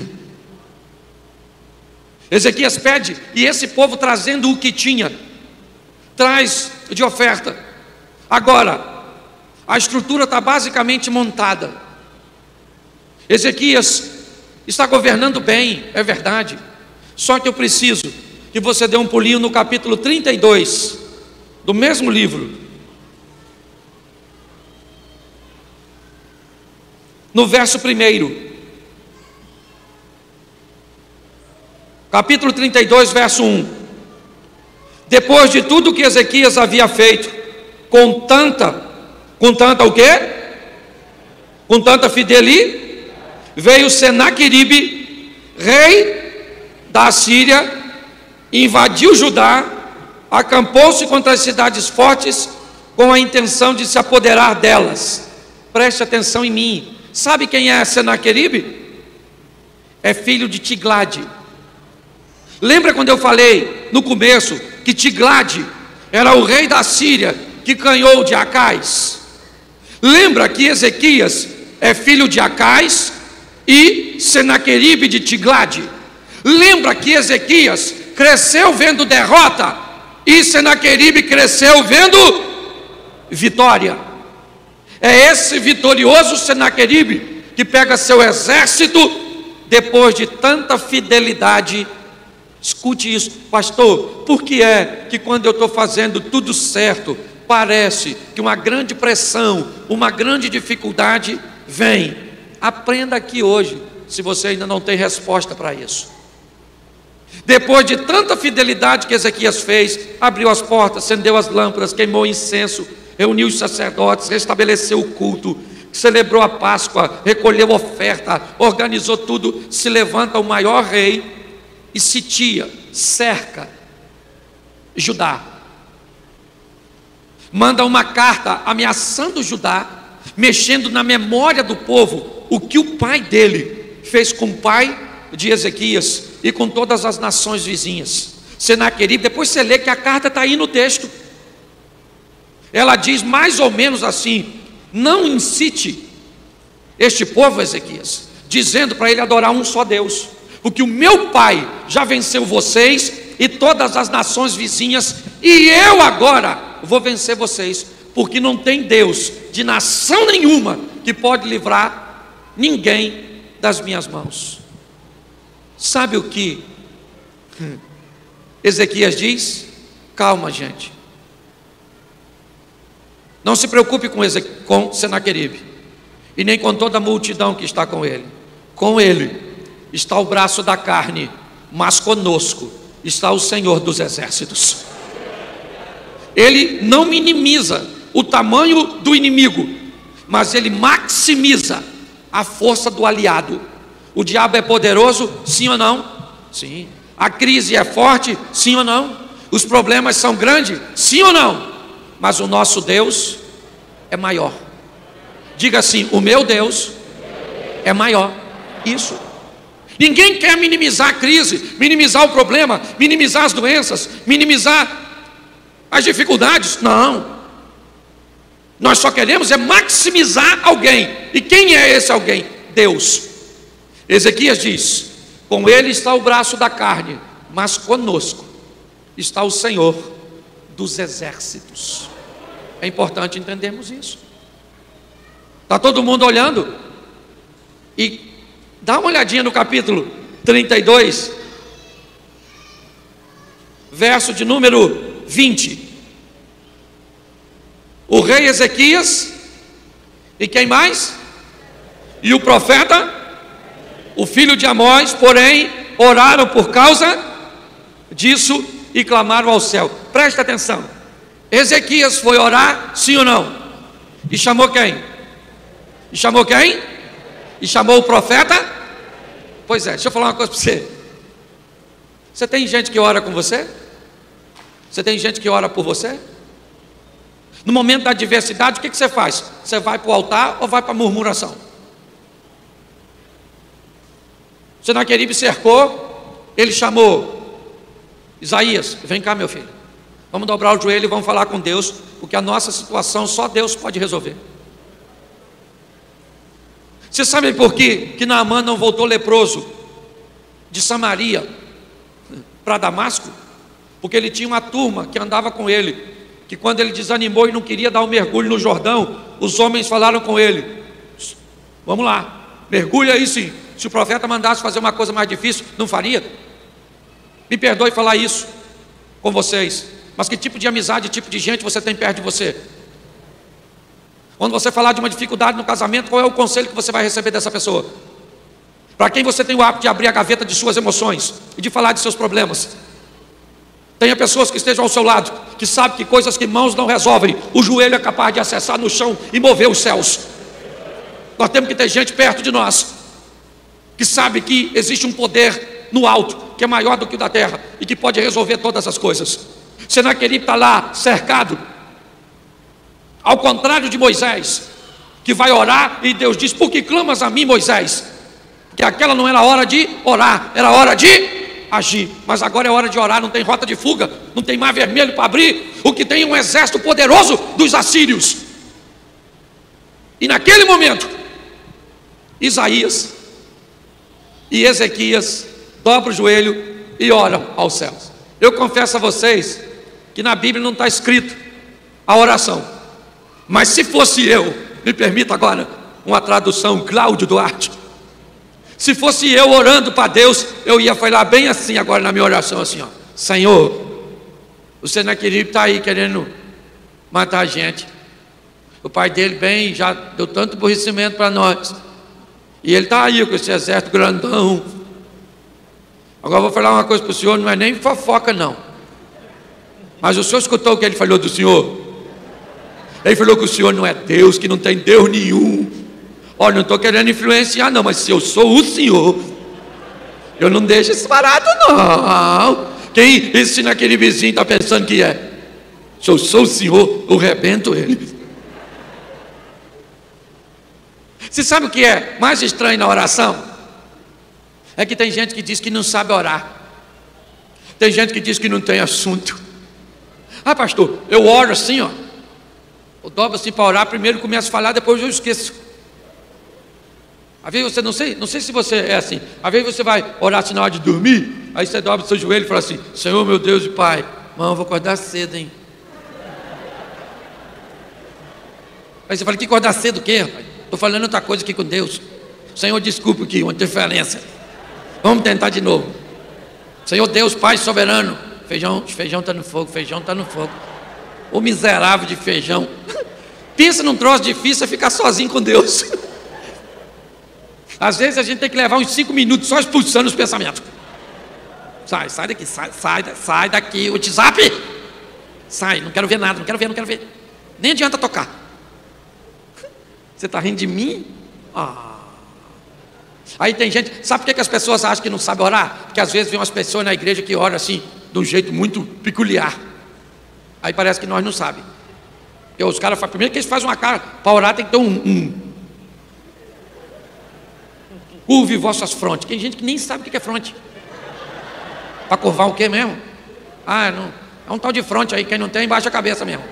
Ezequias pede, e esse povo, trazendo o que tinha, traz de oferta. Agora a estrutura está basicamente montada. Ezequias está governando bem, é verdade. Só que eu preciso que você dê um pulinho no capítulo 32 do mesmo livro, no verso 1. Capítulo 32, verso 1. Depois de tudo que Ezequias havia feito, com tanta o quê? Com tanta fidelidade, veio Senaqueribe, rei da Assíria, invadiu Judá, acampou-se contra as cidades fortes, com a intenção de se apoderar delas. Preste atenção em mim. Sabe quem é Senaqueribe? É filho de Tiglade. Lembra quando eu falei no começo que Tiglade era o rei da Síria que ganhou de Acais? Lembra que Ezequias é filho de Acais e Senaqueribe de Tiglade? Lembra que Ezequias cresceu vendo derrota e Senaqueribe cresceu vendo vitória? É esse vitorioso Senaqueribe que pega seu exército depois de tanta fidelidade. Escute isso, pastor, por que é que quando eu estou fazendo tudo certo, parece que uma grande pressão, uma grande dificuldade vem? Aprenda aqui hoje, se você ainda não tem resposta para isso. Depois de tanta fidelidade que Ezequias fez, abriu as portas, acendeu as lâmpadas, queimou incenso, reuniu os sacerdotes, restabeleceu o culto, celebrou a Páscoa, recolheu oferta, organizou tudo. Se levanta o maior rei e sitia, cerca Judá. Manda uma carta ameaçando Judá, mexendo na memória do povo o que o pai dele fez com o pai de Ezequias e com todas as nações vizinhas. Senaqueribe, depois você lê que a carta está aí no texto. Ela diz mais ou menos assim: não incite este povo, Ezequias, dizendo para ele adorar um só Deus, porque o meu pai já venceu vocês e todas as nações vizinhas, e eu agora vou vencer vocês, porque não tem Deus de nação nenhuma que pode livrar ninguém das minhas mãos. Sabe o que Ezequias diz? Calma, gente, não se preocupe com Senaqueribe, e nem com toda a multidão que está com ele. Com ele está o braço da carne, mas conosco está o Senhor dos exércitos. Ele não minimiza o tamanho do inimigo, mas ele maximiza a força do aliado. O diabo é poderoso, sim ou não? Sim. A crise é forte, sim ou não? Os problemas são grandes, sim ou não? Mas o nosso Deus é maior. Diga assim: o meu Deus é maior. Isso. Ninguém quer minimizar a crise, minimizar o problema, minimizar as doenças, minimizar as dificuldades. Não. Nós só queremos é maximizar alguém. E quem é esse alguém? Deus. Ezequias diz: com ele está o braço da carne, mas conosco está o Senhor dos exércitos. É importante entendermos isso. Está todo mundo olhando? E dá uma olhadinha no capítulo 32, verso de número 20. O rei Ezequias, e quem mais? E o profeta, o filho de Amós, porém, oraram por causa disso e clamaram ao céu. Presta atenção. Ezequias foi orar, sim ou não? E chamou quem? E chamou quem? E chamou o profeta? Pois é, deixa eu falar uma coisa para você. Você tem gente que ora com você? Você tem gente que ora por você? No momento da adversidade, o que você faz? Você vai para o altar ou vai para a murmuração? Senaqueribe cercou, ele chamou Isaías: vem cá, meu filho, vamos dobrar o joelho e vamos falar com Deus, porque a nossa situação só Deus pode resolver. Você sabe por quê que Naamã não voltou leproso de Samaria para Damasco? Porque ele tinha uma turma que andava com ele, que quando ele desanimou e não queria dar um mergulho no Jordão, os homens falaram com ele: vamos lá, mergulha aí sim. Se o profeta mandasse fazer uma coisa mais difícil, não faria? Me perdoe falar isso com vocês, mas que tipo de amizade, tipo de gente você tem perto de você? Quando você falar de uma dificuldade no casamento, qual é o conselho que você vai receber dessa pessoa? Para quem você tem o hábito de abrir a gaveta de suas emoções e de falar de seus problemas? Tenha pessoas que estejam ao seu lado, que sabem que coisas que mãos não resolvem, o joelho é capaz de acessar no chão e mover os céus. Nós temos que ter gente perto de nós, que sabe que existe um poder no alto, que é maior do que o da terra, e que pode resolver todas as coisas. Senaqueribe está lá, cercado, ao contrário de Moisés, que vai orar, e Deus diz: por que clamas a mim, Moisés? Que aquela não era hora de orar, era hora de agir. Mas agora é hora de orar, não tem rota de fuga, não tem mar vermelho para abrir. O que tem é um exército poderoso dos assírios. E naquele momento, Isaías e Ezequias dobram o joelho e oram aos céus. Eu confesso a vocês que na Bíblia não está escrito a oração, mas se fosse eu, me permita agora uma tradução, Cláudio Duarte, se fosse eu orando para Deus, eu ia falar bem assim agora na minha oração, assim, ó: Senhor, o Senaqueribe está aí querendo matar a gente. O pai dele bem já deu tanto aborrecimento para nós, e ele está aí com esse exército grandão. Agora eu vou falar uma coisa para o senhor, não é nem fofoca não, mas o senhor escutou o que ele falou do senhor? Ele falou que o senhor não é Deus, que não tem Deus nenhum. Olha, não estou querendo influenciar não, mas se eu sou o senhor, eu não deixo isso parado não. Quem esse naquele vizinho está pensando que é? Se eu sou o senhor, eu rebento ele. Você sabe o que é mais estranho na oração? É que tem gente que diz que não sabe orar. Tem gente que diz que não tem assunto. Ah, pastor, eu oro assim, ó. Eu dobro assim para orar, primeiro começo a falar, depois eu esqueço. Às vezes você, não sei se você é assim, às vezes você vai orar assim na hora de dormir, aí você dobra o seu joelho e fala assim: Senhor, meu Deus e Pai, mano, eu vou acordar cedo, hein? Aí você fala: que acordar cedo o quê, rapaz? Estou falando outra coisa aqui com Deus. Senhor, desculpe aqui, uma interferência. Vamos tentar de novo. Senhor Deus, Pai soberano, feijão está no fogo, feijão está no fogo. O miserável de feijão. Pensa num troço difícil, é ficar sozinho com Deus. Às vezes a gente tem que levar uns 5 minutos só expulsando os pensamentos. Sai daqui, sai daqui, o WhatsApp. Sai, não quero ver nada, não quero ver. Nem adianta tocar. Você está rindo de mim? Aí tem gente, sabe por que as pessoas acham que não sabem orar? Porque às vezes vem umas pessoas na igreja que oram assim, de um jeito muito peculiar. Aí parece que nós não sabemos. Porque os caras, primeiro que eles fazem uma cara, para orar tem que ter curve vossas frontes. Tem gente que nem sabe o que é fronte. Para curvar o que mesmo? Não, é um tal de fronte aí, quem não tem, baixa a cabeça mesmo.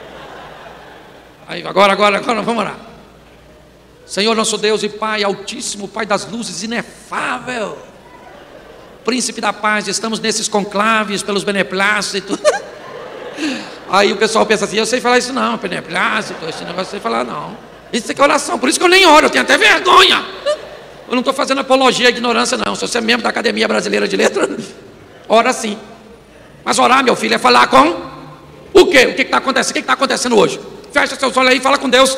Aí, agora, vamos orar. Senhor nosso Deus e Pai altíssimo, Pai das luzes, inefável, Príncipe da paz, estamos nesses conclaves pelos beneplácitos. Aí o pessoal pensa assim: eu sei falar isso não, beneplácito, esse negócio eu sei falar não. Isso é oração, por isso que eu nem oro, eu tenho até vergonha. Eu não estou fazendo apologia à ignorância não. Se você é membro da Academia Brasileira de Letras, ora sim. Mas orar, meu filho, é falar com o quê? O que está acontecendo? O que está acontecendo hoje? Fecha seus olhos aí e fala com Deus.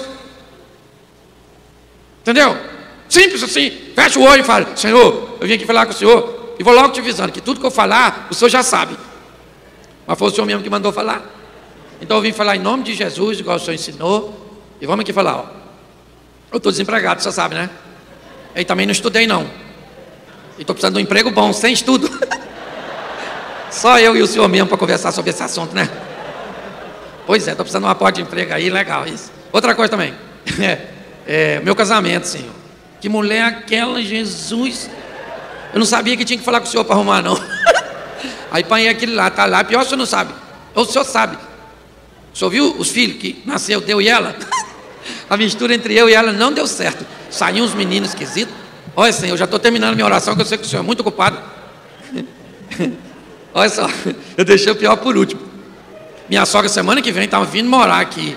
Entendeu? Simples assim. Fecha o olho e fala: Senhor, eu vim aqui falar com o Senhor e vou logo te avisando que tudo que eu falar, o Senhor já sabe. Mas foi o Senhor mesmo que mandou falar. Então eu vim falar em nome de Jesus, igual o Senhor ensinou. E vamos aqui falar, ó. Eu estou desempregado, você sabe, né? Eu também não estudei não. E estou precisando de um emprego bom, sem estudo. Só eu e o Senhor mesmo para conversar sobre esse assunto, né? Pois é, estou precisando de uma porta de emprego aí, legal isso. Outra coisa também. Meu casamento, Senhor. Que mulher aquela, Jesus. Eu não sabia que tinha que falar com o Senhor para arrumar, não. Aí panhei aquele lá, tá lá. Pior, o Senhor não sabe. Ou o Senhor sabe. O Senhor viu os filhos que nasceu, deu e ela? A mistura entre eu e ela não deu certo. Saíam uns meninos esquisitos. Olha, Senhor, eu já estou terminando minha oração, que eu sei que o Senhor é muito ocupado. Olha só, eu deixei o pior por último. Minha sogra semana que vem estava vindo morar aqui.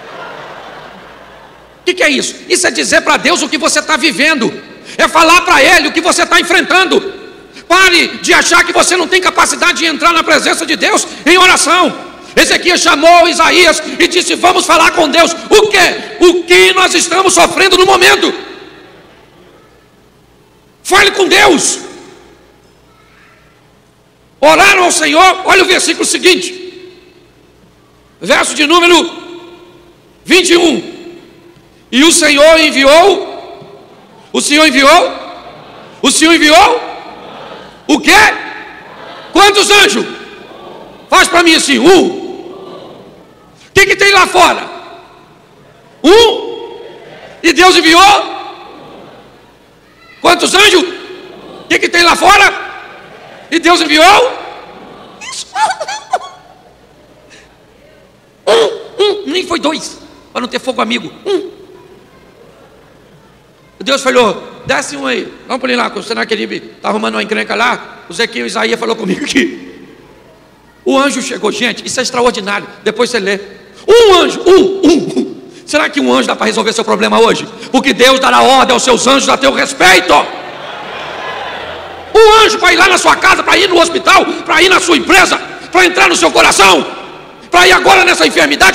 O que é isso? Isso é dizer para Deus o que você está vivendo. É falar para Ele o que você está enfrentando. Pare de achar que você não tem capacidade de entrar na presença de Deus em oração. Ezequias chamou Isaías e disse: vamos falar com Deus. O quê? O que nós estamos sofrendo no momento? Fale com Deus. Oraram ao Senhor. Olha o versículo seguinte, verso de número 21. E o Senhor enviou. O Senhor enviou. O Senhor enviou. O quê? Quantos anjos? Faz para mim assim: um. O que tem lá fora? Um. E Deus enviou. Quantos anjos? O que tem lá fora? E Deus enviou. Isso. Nem foi 2, para não ter fogo amigo. Deus falou: desce um aí, vamos por ali lá, o Senaqueribe está arrumando uma encrenca lá. O Ezequiel e Isaías falou comigo que o anjo chegou. Gente, isso é extraordinário. Depois você lê. Um anjo, Será que um anjo dá para resolver seu problema hoje? Porque Deus dará ordem aos seus anjos a teu respeito. Um anjo para ir lá na sua casa, para ir no hospital, para ir na sua empresa, para entrar no seu coração, para ir agora nessa enfermidade.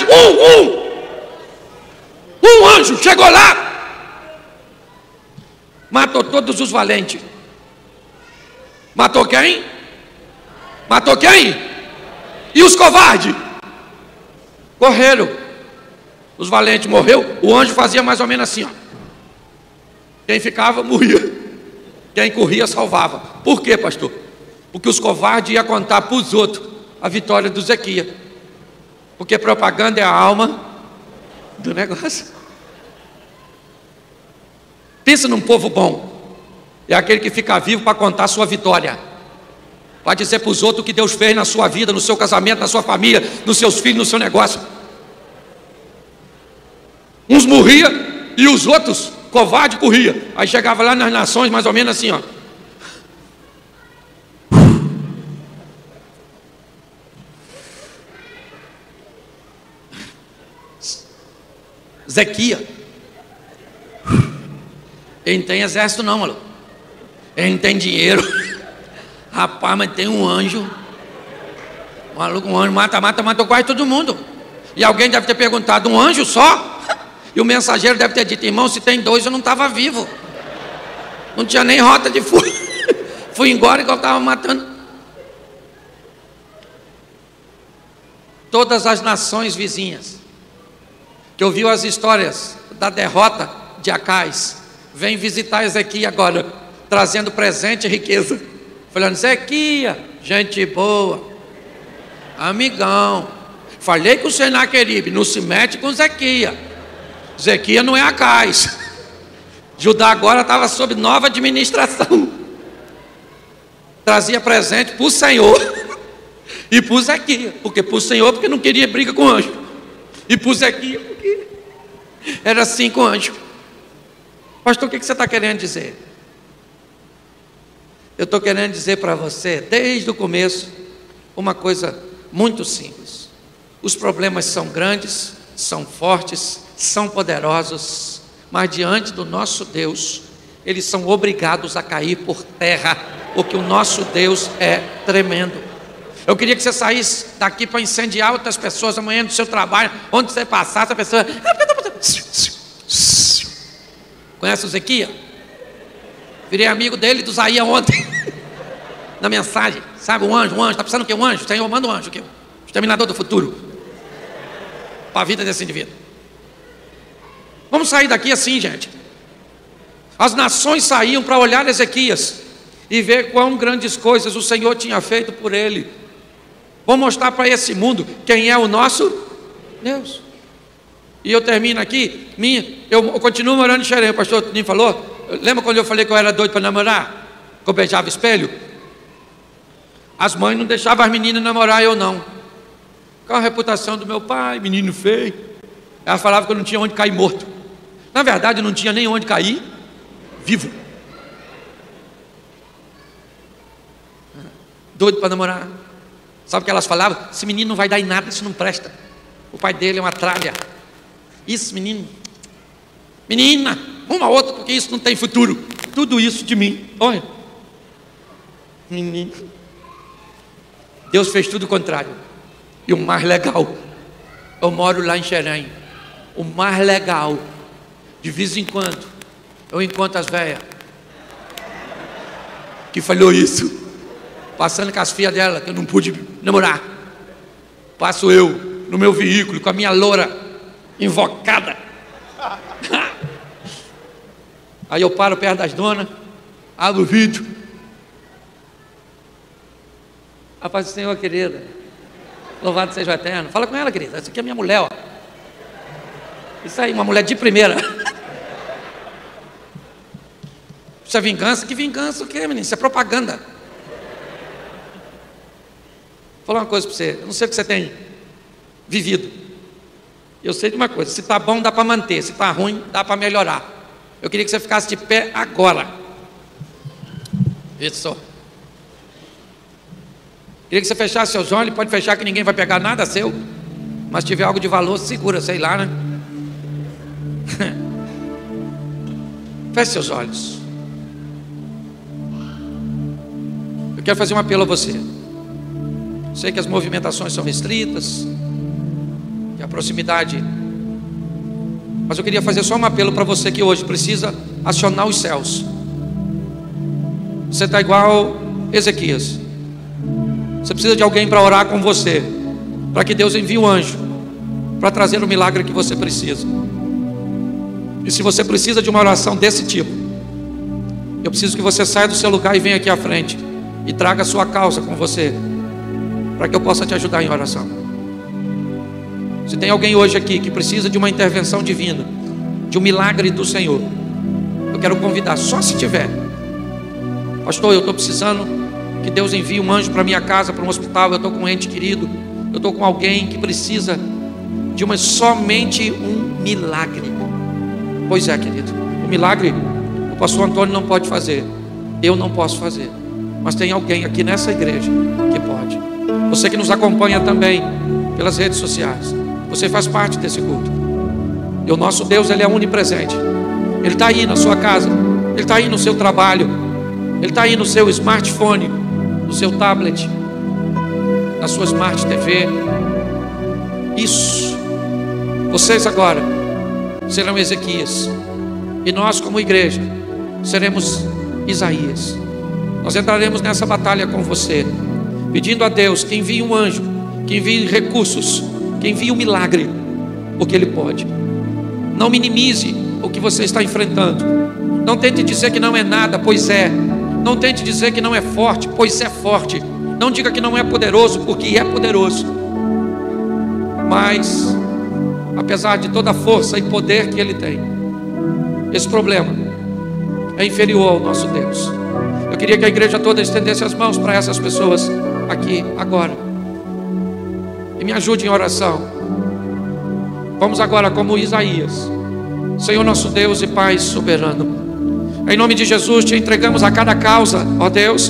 Um anjo chegou lá, matou todos os valentes. Matou quem? Matou quem? E os covardes? Correram. Os valentes morreu. O anjo fazia mais ou menos assim, ó. Quem ficava morria, quem corria salvava. Por quê, pastor? Porque os covardes iam contar para os outros a vitória do Ezequias. Porque propaganda é a alma do negócio. Pensa num povo bom. É aquele que fica vivo para contar a sua vitória, para dizer para os outros o que Deus fez na sua vida, no seu casamento, na sua família, nos seus filhos, no seu negócio. Uns morriam e os outros, covarde, corria. Aí chegava lá nas nações, mais ou menos assim, ó. Zequia. Ele não tem exército não, maluco. Ele não tem dinheiro. Rapaz, mas tem um anjo. Maluco, um anjo matou quase todo mundo. E alguém deve ter perguntado, um anjo só? E o mensageiro deve ter dito, irmão, se tem dois eu não estava vivo. Não tinha nem rota de fuga. Fui embora igual estava matando. Todas as nações vizinhas que ouviu as histórias da derrota de Acais, vem visitar Ezequias agora, trazendo presente e riqueza, falando, Ezequias, gente boa, amigão, falei com o Senaqueribe, não se mete com Ezequias. Ezequias não é Acais. Judá agora estava sob nova administração, trazia presente para o Senhor e para o Ezequias, porque para o Senhor porque não queria briga com o anjo, e para o Ezequias porque era assim com o anjo. Pastor, o que você está querendo dizer? Eu estou querendo dizer para você, desde o começo, uma coisa muito simples. Os problemas são grandes, são fortes, são poderosos, mas diante do nosso Deus, eles são obrigados a cair por terra, porque o nosso Deus é tremendo. Eu queria que você saísse daqui para incendiar outras pessoas amanhã no seu trabalho, onde você passasse, a pessoa... Conhece o Ezequias? Virei amigo dele do Zaia ontem. Na mensagem, sabe, um anjo, está precisando o quê? Um anjo? O Senhor manda um anjo aqui, o exterminador do futuro, para a vida desse indivíduo. Vamos sair daqui assim, gente. As nações saíam para olhar Ezequias e ver quão grandes coisas o Senhor tinha feito por ele. Vamos mostrar para esse mundo quem é o nosso Deus. E eu termino aqui, eu continuo morando em Xerém, o pastor Toninho falou, lembra quando eu falei que eu era doido para namorar? Que eu beijava espelho? As mães não deixavam as meninas namorar, eu não. Qual a reputação do meu pai, menino feio? Ela falava que eu não tinha onde cair morto. Na verdade, eu não tinha nem onde cair vivo. Doido para namorar. Sabe o que elas falavam? Esse menino não vai dar em nada, isso não presta. O pai dele é uma tralha. Isso, menino. Menina, uma outra, porque isso não tem futuro. Tudo isso de mim. Olha. Menino. Deus fez tudo o contrário. E o mais legal, eu moro lá em Xerém. O mais legal, de vez em quando, eu encontro as velhas que falou isso, passando com as filhas dela, que eu não pude namorar. Passo eu no meu veículo com a minha loura invocada. Aí eu paro perto das donas, abro o vidro. A paz do Senhor, querida. Louvado seja o Eterno. Fala com ela, querida. Essa aqui é minha mulher, ó. Isso aí, uma mulher de primeira. Isso é vingança? Que vingança o quê, menino? Isso é propaganda. Vou falar uma coisa para você. Eu não sei o que você tem vivido. Eu sei de uma coisa. Se está bom, dá para manter. Se está ruim, dá para melhorar. Eu queria que você ficasse de pé agora. Isso. Queria que você fechasse seus olhos. Pode fechar que ninguém vai pegar nada seu. Mas se tiver algo de valor, segura, sei lá, né? Feche seus olhos. Eu quero fazer um apelo a você. Sei que as movimentações são restritas, que a proximidade, mas eu queria fazer só um apelo para você que hoje precisa acionar os céus. Você está igual Ezequias. Você precisa de alguém para orar com você, para que Deus envie um anjo para trazer o milagre que você precisa. E se você precisa de uma oração desse tipo, eu preciso que você saia do seu lugar e venha aqui à frente e traga a sua causa com você, para que eu possa te ajudar em oração. Se tem alguém hoje aqui que precisa de uma intervenção divina, de um milagre do Senhor, eu quero convidar, só se tiver. Pastor, eu estou precisando Que Deus envie um anjo para minha casa, para um hospital. Eu estou com um ente querido, eu estou com alguém que precisa de somente um milagre. Pois é, querido, o milagre o pastor Antônio não pode fazer, eu não posso fazer, mas tem alguém aqui nessa igreja que pode. Você que nos acompanha também pelas redes sociais, você faz parte desse culto. E o nosso Deus, Ele é onipresente. Ele está aí na sua casa, Ele está aí no seu trabalho, Ele está aí no seu smartphone, no seu tablet, na sua Smart TV. Isso. Vocês agora serão Ezequias, e nós como igreja seremos Isaías. Nós entraremos nessa batalha com você, pedindo a Deus que envie um anjo, que envie recursos, que envie um milagre, porque Ele pode. Não minimize o que você está enfrentando. Não tente dizer que não é nada, pois é. Não tente dizer que não é forte, pois é forte. Não diga que não é poderoso, porque é poderoso. Mas, apesar de toda a força e poder que Ele tem, esse problema é inferior ao nosso Deus. Eu queria que a igreja toda estendesse as mãos para essas pessoas aqui, agora, e me ajude em oração. Vamos agora como Isaías. Senhor nosso Deus e Pai soberano, em nome de Jesus te entregamos a cada causa, ó Deus.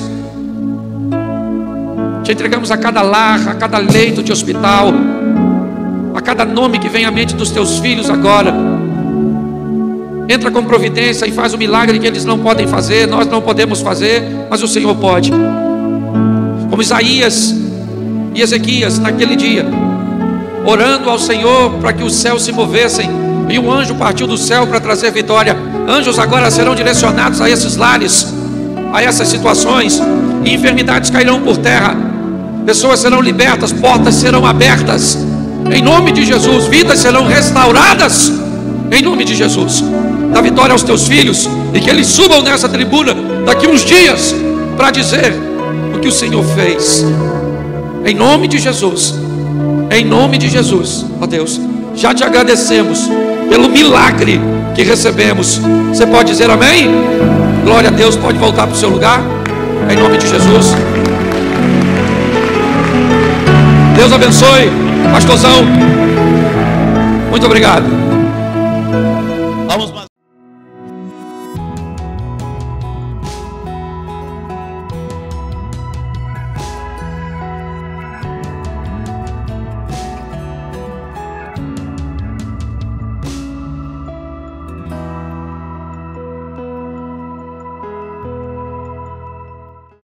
Te entregamos a cada lar, a cada leito de hospital, a cada nome que vem à mente dos teus filhos agora. Entra com providência e faz o milagre que eles não podem fazer, nós não podemos fazer, mas o Senhor pode. Como Isaías e Ezequias naquele dia, orando ao Senhor para que os céus se movessem, e um anjo partiu do céu para trazer vitória. Anjos agora serão direcionados a esses lares, a essas situações, e enfermidades cairão por terra, pessoas serão libertas, portas serão abertas, em nome de Jesus. Vidas serão restauradas, em nome de Jesus. Dá vitória aos teus filhos, e que eles subam nessa tribuna daqui uns dias para dizer o que o Senhor fez, em nome de Jesus. Em nome de Jesus, ó Deus, já te agradecemos pelo milagre que recebemos. Você pode dizer amém? Glória a Deus. Pode voltar para o seu lugar, em nome de Jesus. Deus abençoe, pastorzão. Muito obrigado.